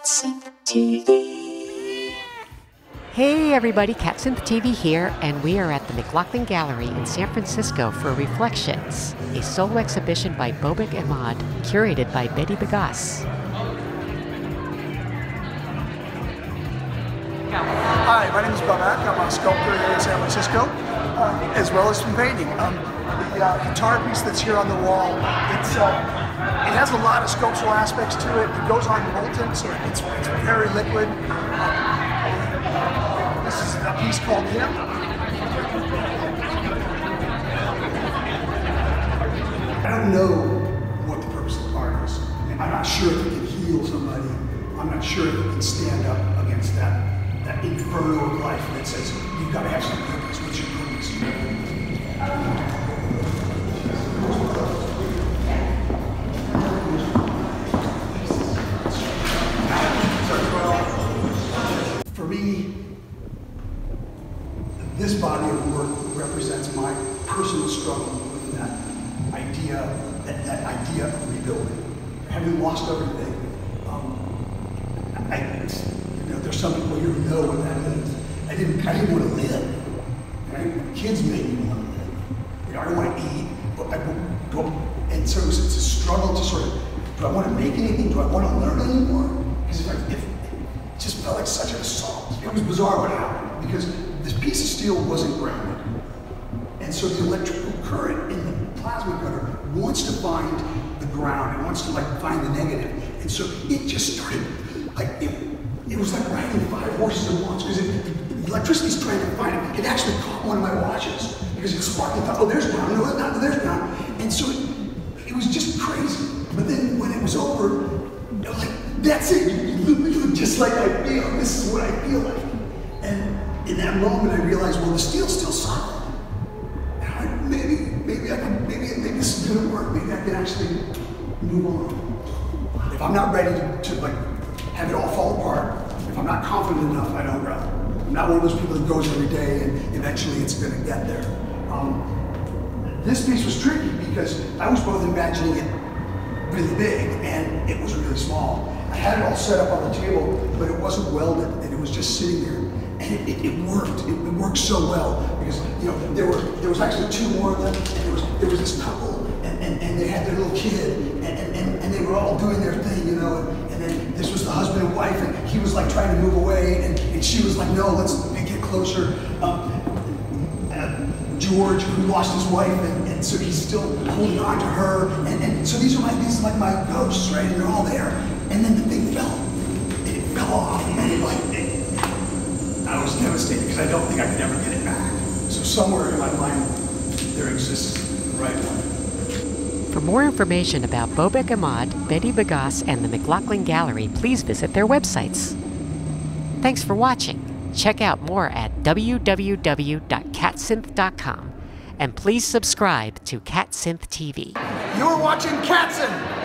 CatSynth TV. Hey everybody, CatSynth TV here, and we are at the McLoughlin Gallery in San Francisco for Reflections, a solo exhibition by Boback Emad, curated by Betty Bigas. Hi, my name is Boback. I'm a sculptor here in San Francisco, as well as from painting. The guitar piece that's here on the wall, it has a lot of sculptural aspects to it. It goes on molten, so it's very liquid. This is a piece called Him. I don't know what the purpose of art is. I'm not sure if it can heal somebody. I'm not sure if it can stand up against that inferno of life that says, you've got to have some purpose. What's your purpose? For me, this body of work represents my personal struggle with that idea of rebuilding. Having lost everything, there's some people here who know what that means. I didn't want to live. Right? Kids made me want to live. I don't want to eat, and so it's a struggle to sort of, do I want to make anything? Do I want to learn anymore? Because if it just felt like such an assault. It was bizarre what happened, because this piece of steel wasn't grounded. And so the electrical current in the plasma cutter wants to find the ground. It wants to find the negative. And so it just started, it was like riding 5 horses at once, because the electricity's trying to find it. It actually caught one of my watches, because it sparked and thought, oh, there's ground, no, there's ground. And so it was just crazy. But then when it was over, I was like, that's it. You look just like I feel. This is what I feel like. And in that moment, I realized, well, the steel's still solid. And I'm like, maybe this is gonna work. Maybe I can actually move on. If I'm not ready to have it all fall apart, if I'm not confident enough, I don't go. I'm not one of those people that goes every day and eventually it's going to get there. This piece was tricky because I was both imagining it really big and it was really small. I had it all set up on the table, but it wasn't welded and it was just sitting there. And it worked. It worked so well because there was actually 2 more of them, and there was this couple and they had their little kid and they were all doing their thing, and then this was the husband and wife, and he was trying to move away, and she was like, no, let's get closer. George, who lost his wife, and so he's still holding on to her, and so these are like my ghosts, right? And they're all there, and then the thing fell, and it fell off, and I was devastated because I don't think I could ever get it back. So somewhere in my mind, there exists the right one. For more information about Boback Emad, Betty Bigas, and the McLoughlin Gallery, please visit their websites. Thanks for watching. Check out more at www.catsynth.com, and please subscribe to CatSynth TV. You're watching CatSynth!